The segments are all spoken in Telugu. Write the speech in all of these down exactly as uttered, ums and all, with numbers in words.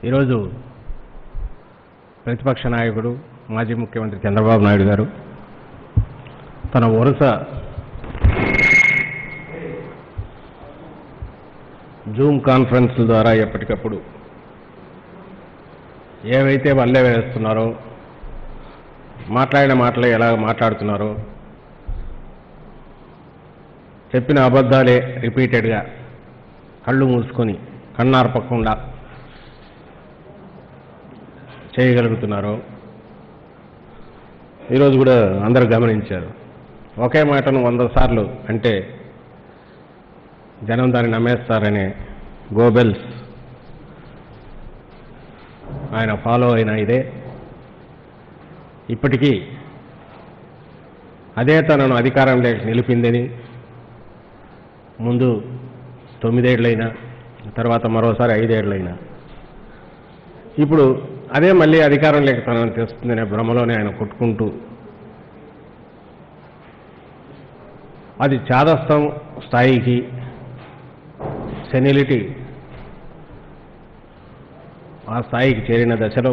ఈరోజు ప్రతిపక్ష నాయకుడు మాజీ ముఖ్యమంత్రి చంద్రబాబు నాయుడు గారు తన వరుస జూమ్ కాన్ఫరెన్స్ ద్వారా ఎప్పటికప్పుడు ఏవైతే వల్లే వేస్తున్నారో, మాట్లాడిన మాటలే ఎలా మాట్లాడుతున్నారో, చెప్పిన అబద్ధాలే రిపీటెడ్గా కళ్ళు మూసుకొని కన్నార్పకుండా చేయగలుగుతున్నారో ఈరోజు కూడా అందరూ గమనించారు. ఒకే మాటను వంద సార్లు అంటే జనం దాన్ని నమ్మేస్తారనే గోబెల్స్ ఆయన ఫాలో అయిన ఇదే ఇప్పటికీ అదే తనను అధికారంలోకి నిలిపిందని, ముందు తొమ్మిదేళ్లైనా తర్వాత మరోసారి ఐదేళ్లైనా ఇప్పుడు అదే మళ్ళీ అధికారంలోకి తనను తెస్తుందనే భ్రమలోనే ఆయన కొట్టుకుంటూ అది చాదస్తం స్థాయికి, సెనిలిటీ ఆ స్థాయికి చేరిన దశలో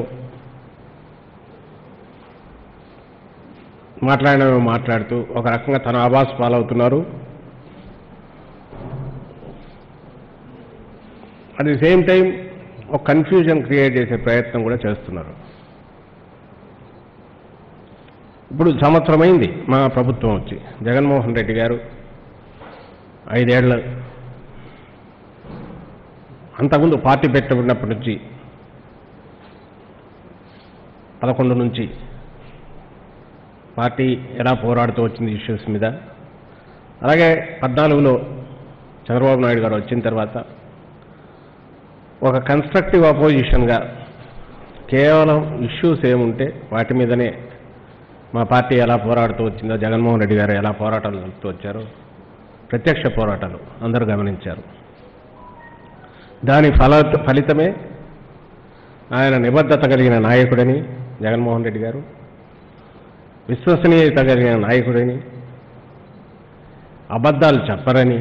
మాట్లాడినవి మాట్లాడుతూ ఒక రకంగా తన ఆభాస్ పాలవుతున్నారు. అట్ ది సేమ్ టైం ఒక కన్ఫ్యూజన్ క్రియేట్ చేసే ప్రయత్నం కూడా చేస్తున్నారు. ఇప్పుడు సంవత్సరమైంది మా ప్రభుత్వం వచ్చి, జగన్మోహన్ రెడ్డి గారు ఐదేళ్ల అంతకుముందు పార్టీ పెట్టబడినప్పటి నుంచి పదకొండు నుంచి పార్టీ ఎలా పోరాడుతూ వచ్చింది ఇష్యూస్ మీద, అలాగే పద్నాలుగులో చంద్రబాబు నాయుడు గారు వచ్చిన తర్వాత ఒక కన్స్ట్రక్టివ్ అపోజిషన్గా కేవలం ఇష్యూస్ ఏముంటే వాటి మీదనే మా పార్టీ ఎలా పోరాడుతూ వచ్చిందో, జగన్మోహన్ రెడ్డి గారు ఎలా పోరాటాలు జరుపుతూ వచ్చారో ప్రత్యక్ష పోరాటాలు అందరూ గమనించారు. దాని ఫల ఫలితమే ఆయన నిబద్ధత కలిగిన నాయకుడని జగన్మోహన్ రెడ్డి గారు, విశ్వసనీయత కలిగిన నాయకుడని, అబద్ధాలు చెప్పరని,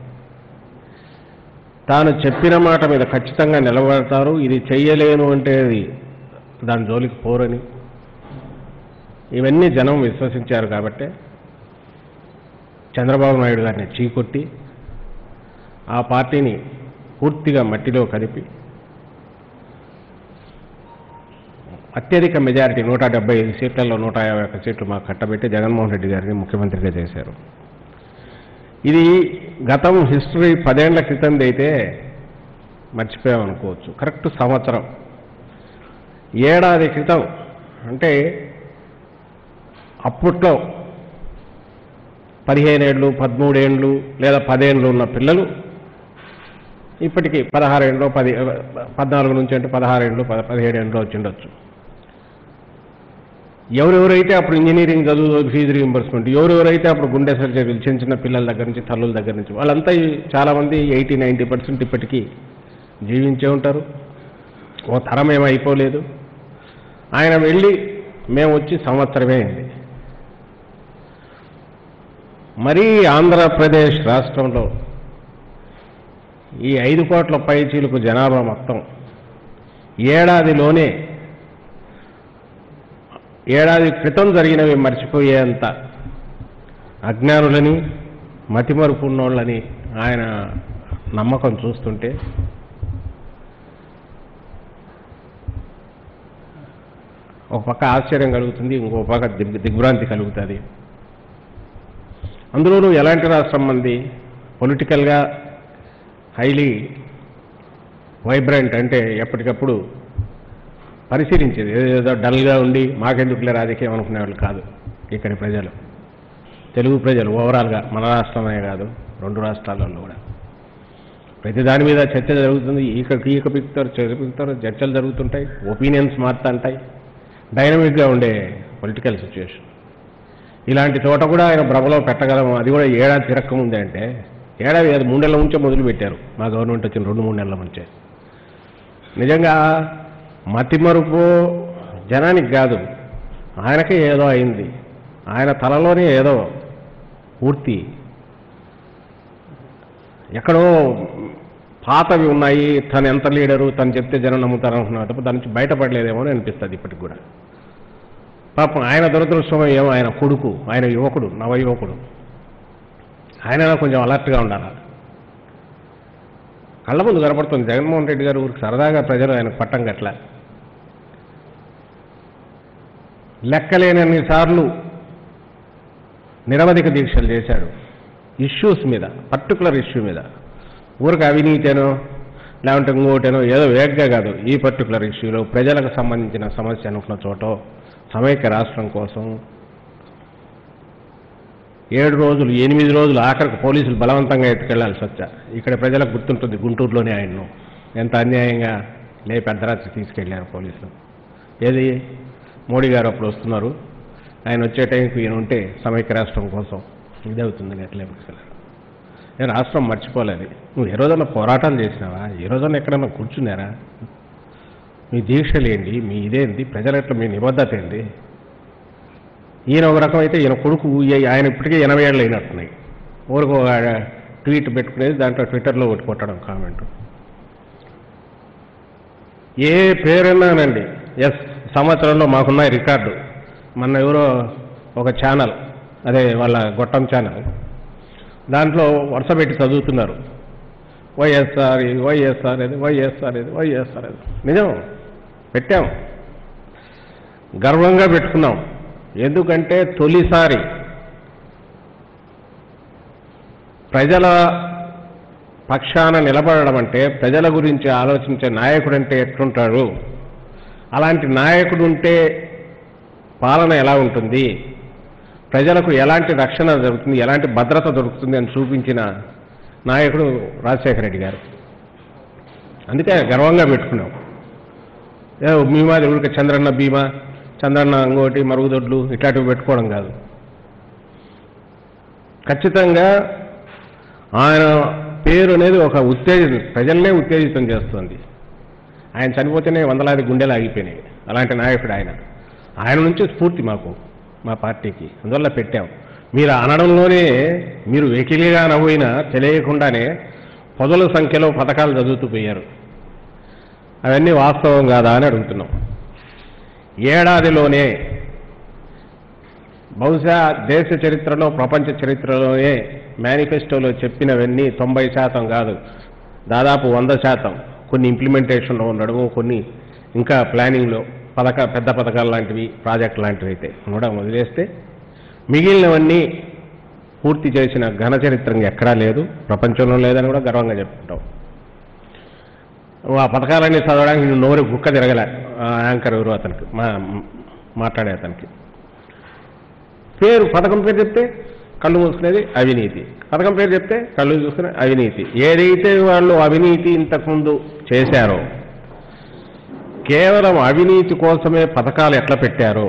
తాను చెప్పిన మాట మీద ఖచ్చితంగా నిలబడతారు, ఇది చెయ్యలేను అంటే అది దాని జోలికి పోరని, ఇవన్నీ జనం విశ్వసించారు. కాబట్టే చంద్రబాబు నాయుడు గారిని చీకొట్టి ఆ పార్టీని పూర్తిగా మట్టిలో కలిపి అత్యధిక మెజారిటీ నూట డెబ్బై ఐదు సీట్లలో నూట యాభై ఒక్క సీట్లు మాకు కట్టబెట్టి జగన్మోహన్ రెడ్డి గారిని ముఖ్యమంత్రిగా చేశారు. ఇది గతం హిస్టరీ పదేళ్ల క్రితంది అయితే మర్చిపోయామనుకోవచ్చు. కరెక్ట్ సంవత్సరం ఏడాది క్రితం అంటే అప్పట్లో పదిహేనేళ్ళు పదమూడేళ్ళు లేదా పదేళ్ళు ఉన్న పిల్లలు ఇప్పటికీ పదహారేళ్ళు పది పద్నాలుగు నుంచి అంటే పదహారేళ్ళు పద పదిహేడేళ్ళు వచ్చి ఉండొచ్చు. ఎవరెవరైతే అప్పుడు ఇంజనీరింగ్ చదువు ఫీజు రీయింబర్స్మెంట్, ఎవరెవరైతే అప్పుడు గుండె సర్జరీలు చిన్న చిన్న పిల్లల దగ్గర నుంచి తల్లుల దగ్గర నుంచి వాళ్ళంతా చాలామంది ఎయిటీ నైంటీ పర్సెంట్ ఇప్పటికీ జీవించే ఉంటారు. ఓ తరం ఏమీ అయిపోలేదు. ఆయన వెళ్ళి మేము వచ్చి సంవత్సరమే అయింది. మరీ ఆంధ్రప్రదేశ్ రాష్ట్రంలో ఈ ఐదు కోట్ల పైచీలకు జనాభా మొత్తం ఏడాదిలోనే ఏడాది క్రితం జరిగినవి మర్చిపోయేంత అజ్ఞానులని, మతిమరుపున్నోళ్ళని ఆయన నమ్మకం చూస్తుంటే ఒక పక్క ఆశ్చర్యం కలుగుతుంది, ఇంకో పక్క దిగ్ దిగ్భ్రాంతి కలుగుతుంది. అందులోనూ ఎలాంటి రాష్ట్రం మంది పొలిటికల్గా హైలీ వైబ్రెంట్ అంటే ఎప్పటికప్పుడు పరిశీలించేది, ఏదో డల్గా ఉండి మాకెందుకులే రాజకీయం అనుకునేవాళ్ళు కాదు ఇక్కడి ప్రజలు, తెలుగు ప్రజలు ఓవరాల్గా మన రాష్ట్రమే కాదు రెండు రాష్ట్రాలలో కూడా. ప్రతి దాని మీద చర్చ జరుగుతుంది, ఈక ఈక పిక్తారు చెరుపుతారు, చర్చలు జరుగుతుంటాయి, ఒపీనియన్స్ మారుతుంటాయి, డైనమిక్గా ఉండే పొలిటికల్ సిచ్యువేషన్. ఇలాంటి చోట కూడా ఆయన భ్రమలో పెట్టగలము. అది కూడా ఏడాది తిరక్కముందే అంటే ఏడాది అది మూడు నెలల నుంచే మొదలు పెట్టారు మా గవర్నమెంట్ వచ్చిన రెండు మూడు నెలల నుంచే. నిజంగా మతిమరుపు జనానికి కాదు, ఆయనకే ఏదో అయింది. ఆయన తలలోనే ఏదో పూర్తి ఎక్కడో పాతవి ఉన్నాయి, తను ఎంత లీడరు, తను చెప్తే జనం నమ్ముతారు అనుకున్నాడు తప్ప దాని నుంచి బయటపడలేదేమో అని అనిపిస్తుంది ఇప్పటికి కూడా. పాపం ఆయన దురదృష్టం ఏమో, ఆయన కొడుకు, ఆయన యువకుడు, నవ యువకుడు, ఆయన కొంచెం అలర్ట్గా ఉండాలి. కళ్ళ ముందు కనపడుతుంది జగన్మోహన్ రెడ్డి గారు ఊరికి సరదాగా ప్రజలు ఆయన పట్టం గట్ల లెక్కలేనన్ని సార్లు నిరవధిక దీక్షలు చేశాడు ఇష్యూస్ మీద, పర్టికులర్ ఇష్యూ మీద. ఊరికి అవినీతేనో లేకుంటే ఇంకోటేనో ఏదో వేగ్గా కాదు, ఈ పర్టికులర్ ఇష్యూలో ప్రజలకు సంబంధించిన సమస్య అనుకున్న చోట సమైక్య రాష్ట్రం కోసం ఏడు రోజులు ఎనిమిది రోజులు ఆఖరికి పోలీసులు బలవంతంగా ఎత్తుకెళ్లాల్సి వచ్చా. ఇక్కడ ప్రజలకు గుర్తుంటుంది గుంటూరులోనే ఆయన్ను ఎంత అన్యాయంగా లేపి అర్ధరాత్రి తీసుకెళ్లారు పోలీసులు. ఏది మోడీ గారు అప్పుడు వస్తున్నారు, ఆయన వచ్చే టైంకి ఈయన ఉంటే సమైక్య రాష్ట్రం కోసం ఇది అవుతుందని ఎట్లా తీసుకెళ్ళారు. నేను రాష్ట్రం మర్చిపోలేదు. నువ్వు ఏ రోజన్నా పోరాటాలు చేసినావా? ఏ రోజన్నా ఎక్కడన్నా కూర్చున్నారా? మీ దీక్షలు ఏంటి, మీ ఇదేంటి, ప్రజల ఎట్లా మీ నిబద్ధత ఏంటి? ఈయన ఒక రకం అయితే ఈయన కొడుకు ఆయన ఇప్పటికే ఎనభై ఏళ్ళు అయినట్టున్నాయి. ఊరికి ఒక ట్వీట్ పెట్టుకునేది, దాంట్లో ట్విట్టర్లో ఒకటి కొట్టడం కామెంట్. ఏ పేరున్నానండి, ఎస్ సంవత్సరంలో మాకున్నాయి రికార్డు. మొన్న ఎవరో ఒక ఛానల్, అదే వాళ్ళ గొట్టం ఛానల్, దాంట్లో వరుస పెట్టి చదువుతున్నారు వైఎస్ఆర్ ఇది, వైఎస్ఆర్ ఇది, వైఎస్ఆర్ ఇది, వైఎస్ఆర్ ఇది. నిజం పెట్టాం, గర్వంగా పెట్టుకున్నాం. ఎందుకంటే తొలిసారి ప్రజల పక్షాన నిలబడడం అంటే, ప్రజల గురించి ఆలోచించే నాయకుడు అంటే ఎట్లుంటాడు, అలాంటి నాయకుడు ఉంటే పాలన ఎలా ఉంటుంది, ప్రజలకు ఎలాంటి రక్షణ దొరుకుతుంది, ఎలాంటి భద్రత దొరుకుతుంది అని చూపించిన నాయకుడు రాజశేఖర రెడ్డి గారు. అందుకే గర్వంగా పెట్టుకున్నాం. మీ మాది ఊరికి చంద్రన్న బీమా, చంద్రన్న ఇంకోటి మరుగుదొడ్లు ఇట్లాంటివి పెట్టుకోవడం కాదు. ఖచ్చితంగా ఆయన పేరు అనేది ఒక ఉత్తేజం, ప్రజల్నే ఉత్తేజితం చేస్తుంది. ఆయన చనిపోతేనే వందలాది గుండెలు ఆగిపోయినాయి. అలాంటి నాయకుడు ఆయన. ఆయన నుంచి స్ఫూర్తి మాకు, మా పార్టీకి, అందువల్ల పెట్టాం. మీరు అనడంలోనే మీరు వెకిలిగా నవ్వినా తెలియకుండానే పదుల సంఖ్యలో పథకాలు చదువుతూ పోయారు. అవన్నీ వాస్తవం కాదా అని అడుగుతున్నాం. ఏడాదిలోనే బహుశా దేశ చరిత్రలో ప్రపంచ చరిత్రలోనే మేనిఫెస్టోలో చెప్పినవన్నీ తొంభై శాతం కాదు, దాదాపు వంద శాతం కొన్ని ఇంప్లిమెంటేషన్లో ఉండడము, కొన్ని ఇంకా ప్లానింగ్లో పథక పెద్ద పథకాలు లాంటివి, ప్రాజెక్ట్ లాంటివి అయితే కూడా వదిలేస్తే మిగిలినవన్నీ పూర్తి చేసిన ఘన చరిత్ర ఎక్కడా లేదు, ప్రపంచంలో లేదని కూడా గర్వంగా చెప్పుకుంటాం. ఆ పథకాలన్నీ చదవడానికి నేను నోరు గుక్క తిరగలే. యాంకర్ ఎవరు అతనికి, మా మాట్లాడే అతనికి పేరు, పథకం పేరు చెప్తే కళ్ళు మూసుకునేది అవినీతి, పథకం పేరు చెప్తే కళ్ళు చూసుకునే అవినీతి. ఏదైతే వాళ్ళు అవినీతి ఇంతకుముందు చేశారో, కేవలం అవినీతి కోసమే పథకాలు ఎట్లా పెట్టారో,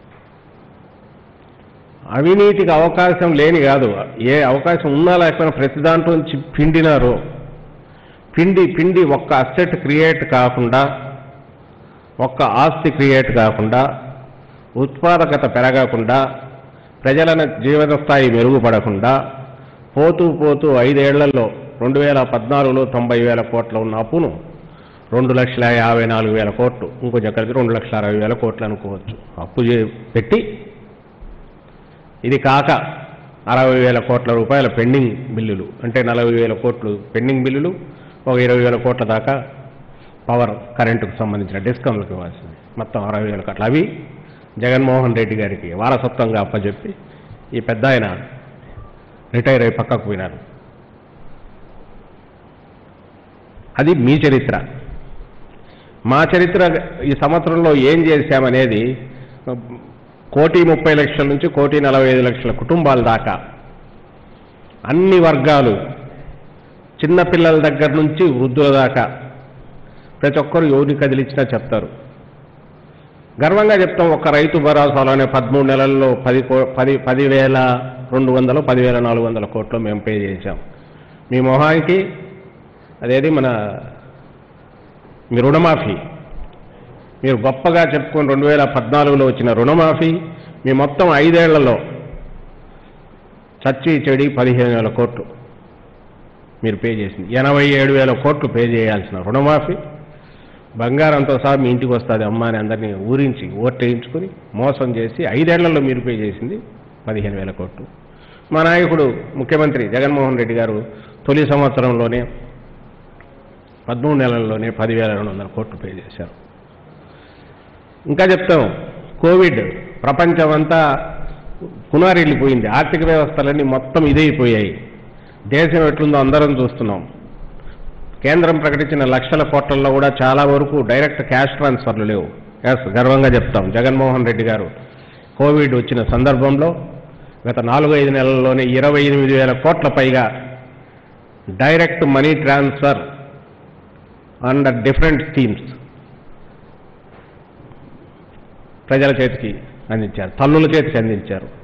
అవినీతికి అవకాశం లేని కాదు, ఏ అవకాశం ఉన్నా లేకపోయినా ప్రతి దాంట్లో నుంచి పిండినారో, పిండి పిండి ఒక్క అసెట్ క్రియేట్ కాకుండా, ఒక్క ఆస్తి క్రియేట్ కాకుండా, ఉత్పాదకత పెరగకుండా, ప్రజల జీవన స్థాయి మెరుగుపడకుండా పోతూ పోతూ ఐదేళ్లలో రెండు వేల పద్నాలుగులో తొంభై వేల కోట్ల ఉన్న అప్పును రెండు లక్షల యాభై నాలుగు వేల కోట్లు, ఇంకొంచెం కలిపి రెండు లక్షల అరవై వేల కోట్లు అనుకోవచ్చు అప్పు పెట్టి, ఇది కాక అరవై వేల కోట్ల రూపాయల పెండింగ్ బిల్లులు, అంటే నలభై వేల కోట్లు పెండింగ్ బిల్లులు, ఒక ఇరవై వేల కోట్ల దాకా పవర్ కరెంటుకు సంబంధించిన డిస్కమ్లకు ఇవ్వాల్సింది, మొత్తం అరవై వేల కోట్లు. అవి జగన్మోహన్ రెడ్డి గారికి వారసత్వంగా అప్పచెప్పి ఈ పెద్ద ఆయన రిటైర్ అయి పక్కకు పోయినారు. అది మీ చరిత్ర. మా చరిత్ర ఈ సంవత్సరంలో ఏం చేశామనేది కోటి ముప్పై లక్షల నుంచి కోటి నలభై ఐదు లక్షల కుటుంబాల దాకా అన్ని వర్గాలు, చిన్నపిల్లల దగ్గర నుంచి వృద్ధుల దాకా ప్రతి ఒక్కరు ఎవరిని కదిలించినా చెప్తారు. గర్వంగా చెప్తాం. ఒక రైతు భరోసాలోనే పదమూడు నెలల్లో పది కో పది పదివేల రెండు వందలు పదివేల నాలుగు వందల కోట్లు మేము పే చేశాం. మీ మొహానికి అదేది మన మీ రుణమాఫీ, మీరు గొప్పగా చెప్పుకొని రెండు వేల పద్నాలుగులో వచ్చిన రుణమాఫీ మీ మొత్తం ఐదేళ్లలో చచ్చి చెడి పదిహేను వేల కోట్లు. మీరు పే చేసింది. ఎనభై ఏడు వేల కోట్లు పే చేయాల్సిన రుణమాఫీ బంగారంతో సహా మీ ఇంటికి వస్తుంది అమ్మ అని అందరినీ ఊరించి ఓట్లేయించుకుని మోసం చేసి ఐదేళ్లలో మీరు పే చేసింది పదిహేను వేల కోట్లు. మా నాయకుడు ముఖ్యమంత్రి జగన్మోహన్ రెడ్డి గారు తొలి సంవత్సరంలోనే పదమూడు నెలల్లోనే పదివేల రెండు వందల కోట్లు పే చేశారు. ఇంకా చెప్తాం, కోవిడ్ ప్రపంచం అంతా కునారిల్లిపోయింది, ఆర్థిక వ్యవస్థలన్నీ మొత్తం ఇదైపోయాయి. దేశం ఎట్లుందో అందరం చూస్తున్నాం. కేంద్రం ప్రకటించిన లక్షల కోట్లలో కూడా చాలా వరకు డైరెక్ట్ క్యాష్ ట్రాన్స్ఫర్లు లేవు. ఎస్, గర్వంగా చెప్తాం, జగన్మోహన్ రెడ్డి గారు కోవిడ్ వచ్చిన సందర్భంలో గత నాలుగు ఐదు నెలల్లోనే ఇరవై ఎనిమిది వేల కోట్ల పైగా direct money transfer under different schemes ప్రజల చేతికి అందించారు, తల్లుల చేతికి అందించారు.